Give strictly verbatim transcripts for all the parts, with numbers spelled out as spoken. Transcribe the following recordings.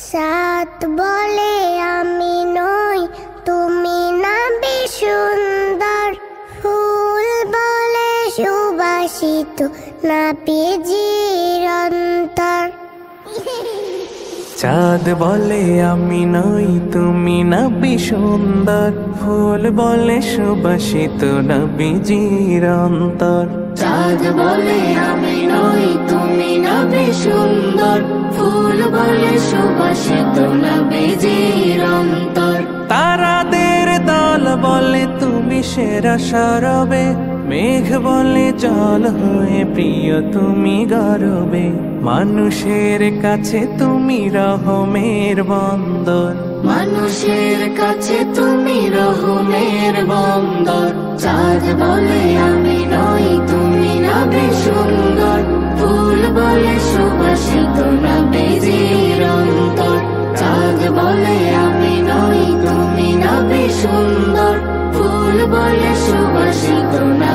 সাত বলে আমি নই তুমি নাবি সুন্দর, ফুল বলে সুবাসিত নাবিজির অন্তর। চাঁদ বলে আমি নই তুমি নাবি সুন্দর, ফুল বলে সুবাসিত নবীজির অন্তর। চাঁদ বলে আমি নই তুমি নবী সুন্দর, ফুল বলে সুবাসিত নবীজির অন্তর। তারাদের দল বলে তুমি সেরা সরবে, মেঘ বলে জল হয়ে প্রিয় তুমি গরবে। মানুষের কাছে তুমি রহমের বন্দর, মানুষের কাছে তুমি রহমের বন্দর। চাঁদ বলে আমি নই তুমি নবী সুন্দর, ফুল বলে সুবাসিত নবীজির অন্তর। চাঁদ বলে আমি নই তুমি নবী সুন্দর, ফুল বলে সুবাসিত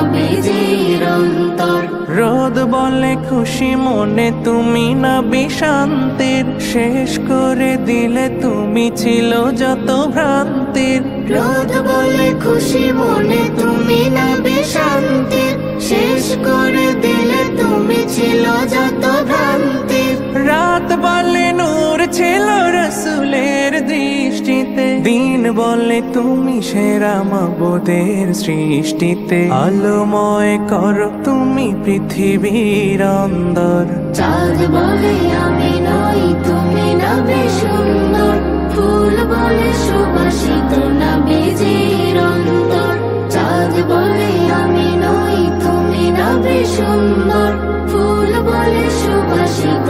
নবীজির অন্তর। রোদ বলে খুশি মনে তুমি নবী শান্তির, শেষ করে দিলে তুমি ছিল যত ভ্রান্তির। রোদ বলে খুশি মনে তুমি নবী শান্তির, শেষ করে দিলে তুমি ছিল যত ভ্রান্তির। রাত বলে নূর ছিল রসুলের দৃষ্টিতে, দিন বলে তুমি সেরা মাবুদের সৃষ্টিতে। আলোময় করো তুমি পৃথিবীর অন্দর। চাঁদ বলে আমি নই তুমি নবী সুন্দর, ফুল বলে সুবাসিত নবীজির অন্তর। চাঁদ বলে আমি নই তুমি নবী সুন্দর, ফুল বলে সুবাসিত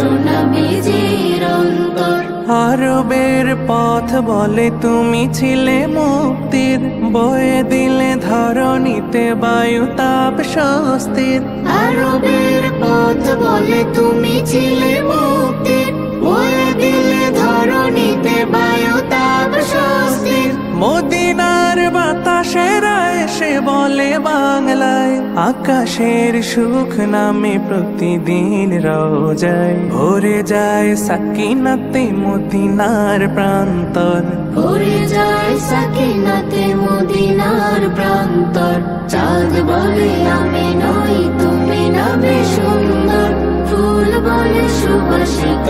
নবীজির অন্তর। আরবের পথ বলে তুমি ছিলে মুক্তির, বয়ে দিলে ধরণীতে বায়ু তাপ স্বস্তির। আরবের পথ বলে তুমি ছিলে মুক্তির, বয়ে দিলে ধরণীতে বায়ু তাপ স্বস্তির। মদিনার বাতাসেরা এসে বলে বাংলায়, আকাশের সুখ নামে প্রতিদিন রোজায় ভরে যায় সাকিনাতে মদিনার প্রান্তর। ভরে যায় সাকিনাতে মদিনার প্রান্তর। চাঁদ বলে আমি নই তুমি নবী সুন্দর, ফুল বলে সুবাসিত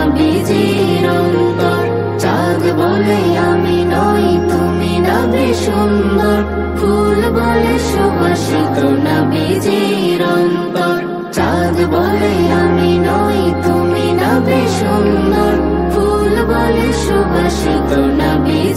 নবীজির অন্তর। চাঁদ বলে আমি নই তুমি নবী সুন্দর, ফুল বলে সুবাসিত নবীজির অন্তর। চাঁদ বলে আমি নই তুমি নবী সুন্দর, ফুল বলে সুবাসিত নবী